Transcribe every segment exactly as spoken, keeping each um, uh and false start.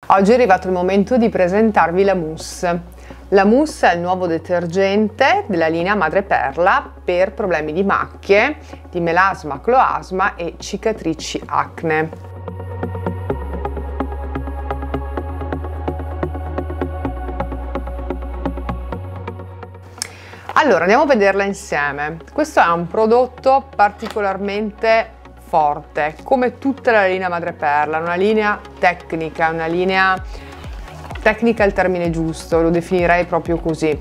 Oggi è arrivato il momento di presentarvi la mousse. La mousse è il nuovo detergente della linea Madreperla per problemi di macchie, di melasma, cloasma e cicatrici acne. Allora, andiamo a vederla insieme. Questo è un prodotto particolarmente forte, come tutta la linea Madreperla, una linea tecnica, una linea tecnica è il termine giusto, lo definirei proprio così.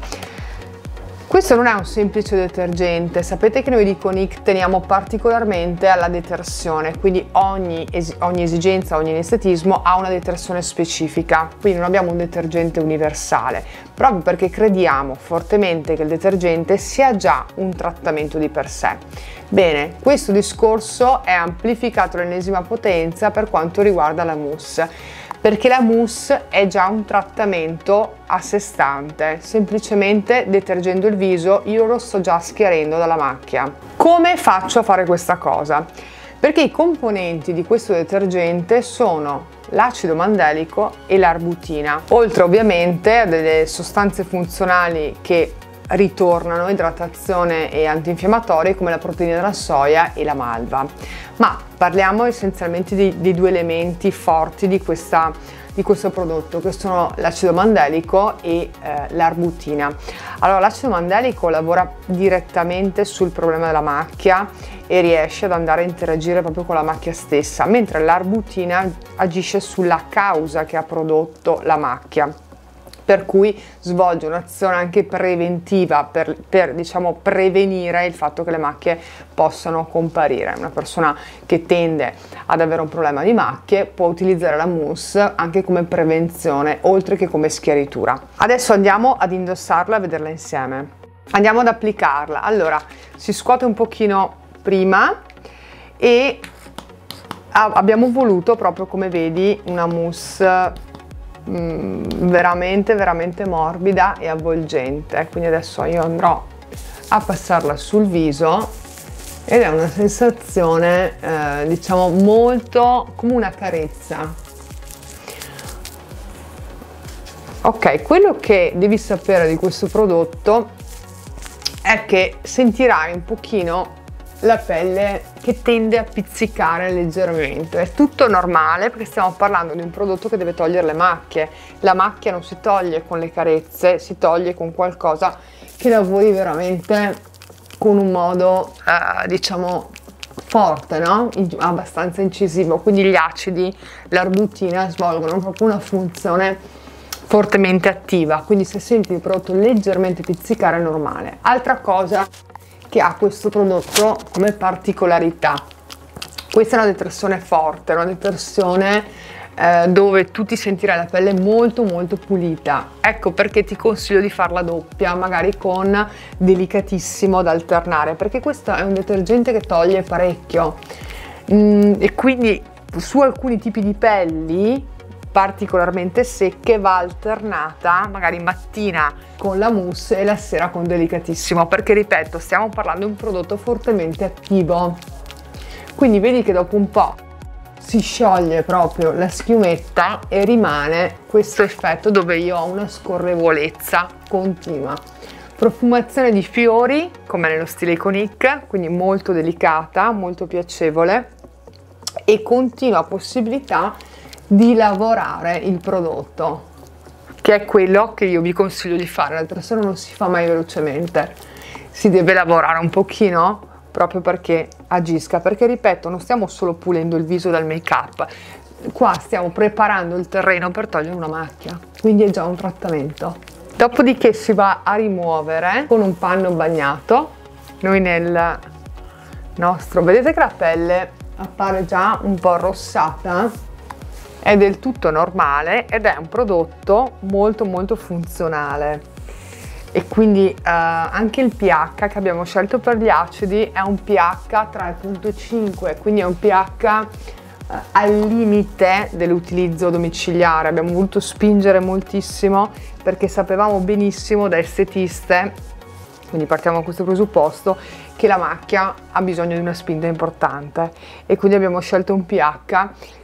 Questo non è un semplice detergente, sapete che noi di Conic teniamo particolarmente alla detersione, quindi ogni, es ogni esigenza, ogni estetismo ha una detersione specifica, quindi non abbiamo un detergente universale, proprio perché crediamo fortemente che il detergente sia già un trattamento di per sé. Bene, questo discorso è amplificato all'ennesima potenza per quanto riguarda la mousse, perché la mousse è già un trattamento a sé stante, semplicemente detergendo il viso io lo sto già schiarendo dalla macchia. Come faccio a fare questa cosa? Perché i componenti di questo detergente sono l'acido mandelico e l'arbutina, oltre ovviamente a delle sostanze funzionali che ritornano, idratazione e antinfiammatorie come la proteina della soia e la malva. Ma parliamo essenzialmente di, di due elementi forti di, questa, di questo prodotto, che sono l'acido mandelico e eh, l'arbutina. Allora, l'acido mandelico lavora direttamente sul problema della macchia e riesce ad andare a interagire proprio con la macchia stessa, mentre l'arbutina agisce sulla causa che ha prodotto la macchia, per cui svolge un'azione anche preventiva per, per diciamo prevenire il fatto che le macchie possano comparire. Una persona che tende ad avere un problema di macchie può utilizzare la mousse anche come prevenzione oltre che come schiaritura. Adesso andiamo ad indossarla e a vederla insieme. Andiamo ad applicarla. Allora, si scuote un pochino prima e abbiamo voluto, proprio come vedi, una mousse veramente veramente morbida e avvolgente, quindi adesso io andrò a passarla sul viso ed è una sensazione eh, diciamo molto come una carezza. Ok, quello che devi sapere di questo prodotto è che sentirai un pochino la pelle che tende a pizzicare leggermente. È tutto normale perché stiamo parlando di un prodotto che deve togliere le macchie. La macchia non si toglie con le carezze, si toglie con qualcosa che lavori veramente con un modo eh, diciamo forte, no? Abbastanza incisivo, quindi gli acidi, l'arbutina svolgono proprio una funzione fortemente attiva, quindi se senti il prodotto leggermente pizzicare è normale. Altra cosa che ha questo prodotto come particolarità: questa è una detersione forte, una detersione eh, dove tu ti sentirai la pelle molto molto pulita. Ecco perché ti consiglio di farla doppia, magari con delicatissimo da alternare, perché questo è un detergente che toglie parecchio mm, e quindi su alcuni tipi di pelli particolarmente secche va alternata magari mattina con la mousse e la sera con delicatissimo, perché ripeto, stiamo parlando di un prodotto fortemente attivo, quindi vedi che dopo un po' si scioglie proprio la schiumetta e rimane questo effetto dove io ho una scorrevolezza continua. Profumazione di fiori come nello stile Conic, quindi molto delicata, molto piacevole e continua possibilità di lavorare il prodotto, che è quello che io vi consiglio di fare. La detersione non si fa mai velocemente, si deve lavorare un pochino proprio perché agisca, perché ripeto, non stiamo solo pulendo il viso dal make up, qua stiamo preparando il terreno per togliere una macchia, quindi è già un trattamento. Dopodiché si va a rimuovere con un panno bagnato. Noi nel nostro, vedete che la pelle appare già un po' arrossata, è del tutto normale ed è un prodotto molto molto funzionale, e quindi eh, anche il pH che abbiamo scelto per gli acidi è un pH tre virgola cinque, quindi è un pH eh, al limite dell'utilizzo domiciliare. Abbiamo voluto spingere moltissimo perché sapevamo benissimo da estetiste, quindi partiamo da questo presupposto, che la macchia ha bisogno di una spinta importante, e quindi abbiamo scelto un pH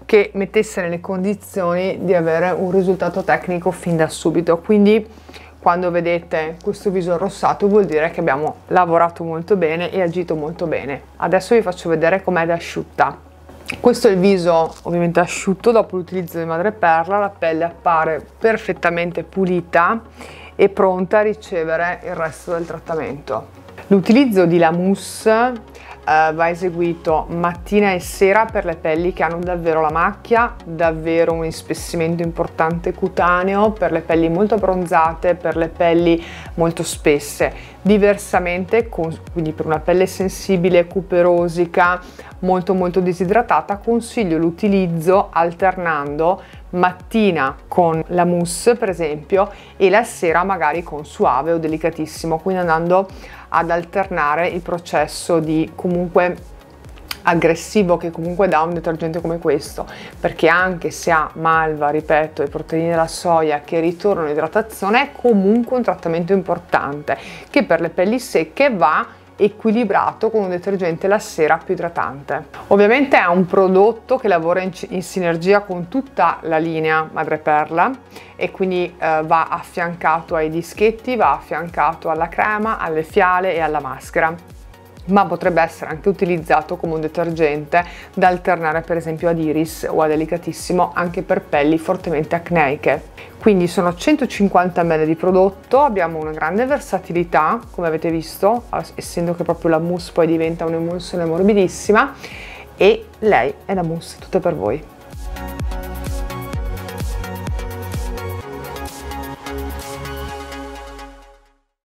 che mettesse nelle condizioni di avere un risultato tecnico fin da subito. Quindi quando vedete questo viso arrossato vuol dire che abbiamo lavorato molto bene e agito molto bene. Adesso vi faccio vedere com'è da asciutta. Questo è il viso ovviamente asciutto dopo l'utilizzo di madreperla, la pelle appare perfettamente pulita e pronta a ricevere il resto del trattamento. L'utilizzo di La Mousse Uh, va eseguito mattina e sera per le pelli che hanno davvero la macchia, davvero un ispessimento importante cutaneo, per le pelli molto abbronzate, per le pelli molto spesse. Diversamente, con, quindi per una pelle sensibile, cuperosica, molto molto disidratata, consiglio l'utilizzo alternando mattina con la mousse per esempio e la sera magari con suave o delicatissimo, quindi andando ad alternare il processo di comunque aggressivo che comunque dà un detergente come questo, perché anche se ha malva, ripeto, e proteine della soia che ritornano in idratazione, è comunque un trattamento importante che per le pelli secche va equilibrato con un detergente la sera più idratante. Ovviamente è un prodotto che lavora in, in sinergia con tutta la linea madreperla e quindi eh, va affiancato ai dischetti, va affiancato alla crema, alle fiale e alla maschera, ma potrebbe essere anche utilizzato come un detergente da alternare per esempio ad iris o a delicatissimo anche per pelli fortemente acneiche. Quindi sono centocinquanta millilitri di prodotto, abbiamo una grande versatilità come avete visto, essendo che proprio la mousse poi diventa un'emulsione morbidissima, e lei è la mousse tutta per voi.